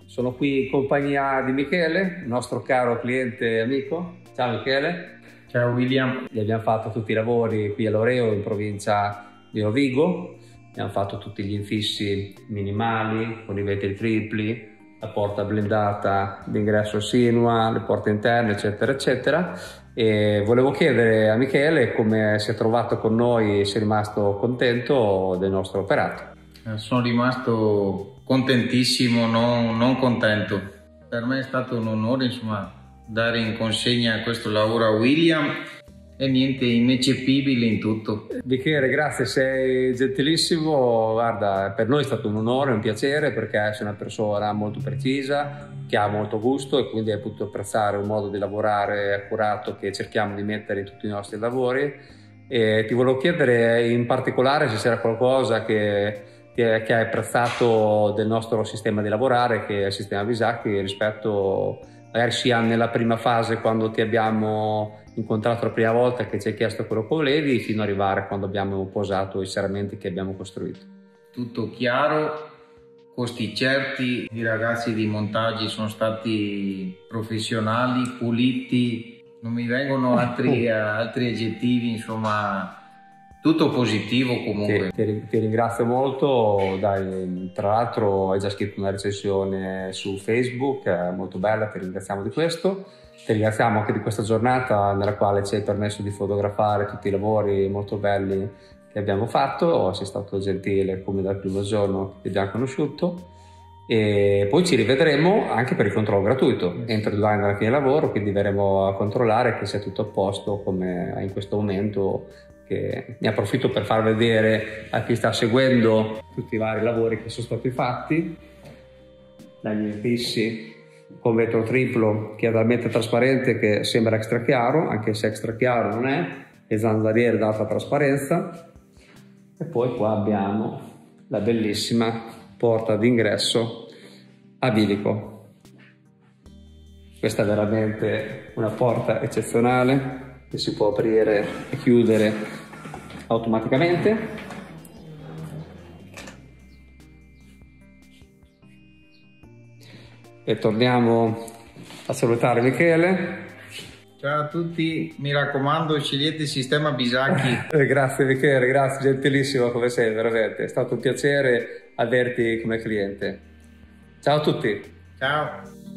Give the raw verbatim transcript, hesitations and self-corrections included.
Sono qui in compagnia di Michele, il nostro caro cliente e amico. Ciao Michele. Ciao William. Gli abbiamo fatto tutti i lavori qui a Loreo, in provincia di Rovigo. Abbiamo fatto tutti gli infissi minimali con i vetri tripli, la porta blindata d'ingresso sinua, le porte interne, eccetera, eccetera. E volevo chiedere a Michele come si è trovato con noi e se è rimasto contento del nostro operato. Sono rimasto contentissimo, non, non contento. Per me è stato un onore, insomma, dare in consegna questo lavoro a William. E niente, ineccepibile in tutto. Michele, grazie, sei gentilissimo. Guarda, per noi è stato un onore, un piacere, perché sei una persona molto precisa, che ha molto gusto e quindi hai potuto apprezzare un modo di lavorare accurato che cerchiamo di mettere in tutti i nostri lavori. E ti volevo chiedere in particolare se c'era qualcosa che, che, che hai apprezzato del nostro sistema di lavorare, che è il sistema Visacchi, rispetto magari sia nella prima fase quando ti abbiamo incontrato la prima volta che ci hai chiesto quello che volevi, fino ad arrivare quando abbiamo posato i serramenti che abbiamo costruito. Tutto chiaro, costi certi, i ragazzi di montaggi sono stati professionali, puliti, non mi vengono altri, altri aggettivi, insomma tutto positivo comunque. Ti, ti, ti ringrazio molto, dai, tra l'altro hai già scritto una recensione su Facebook, eh, molto bella, ti ringraziamo di questo. Ti ringraziamo anche di questa giornata nella quale ci hai permesso di fotografare tutti i lavori molto belli che abbiamo fatto. Sei stato gentile come dal primo giorno che ti abbiamo conosciuto, e poi ci rivedremo anche per il controllo gratuito entro due anni dalla fine del lavoro, quindi verremo a controllare che sia tutto a posto come in questo momento. Che ne approfitto per far vedere a chi sta seguendo tutti i vari lavori che sono stati fatti, dagli infissi con vetro triplo che è talmente trasparente che sembra extra chiaro, anche se extra chiaro non è, e zanzariere d'alta trasparenza. E poi qua abbiamo la bellissima porta d'ingresso a bilico. Questa è veramente una porta eccezionale che si può aprire e chiudere automaticamente. E torniamo a salutare Michele. Ciao a tutti, mi raccomando, scegliete il sistema Visacchi. Grazie Michele, grazie, gentilissimo come sei, veramente. È stato un piacere averti come cliente. Ciao a tutti. Ciao.